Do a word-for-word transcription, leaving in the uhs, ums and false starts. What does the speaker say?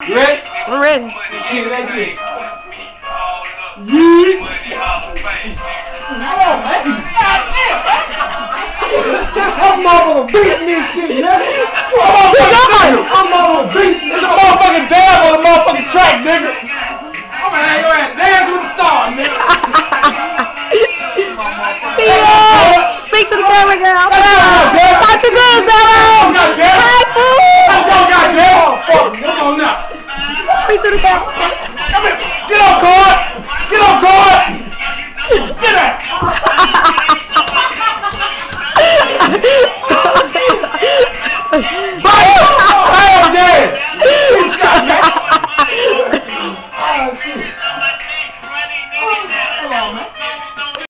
You ready? We're ready. Shit, right here. Yeet. Come on, man. I'm motherfucking beating this shit, man. I'm motherfucking beating this. There's a motherfucking dab on the motherfucking track, nigga. I'm gonna hang your ass dance with the star, nigga. Tia, speak to the camera, girl.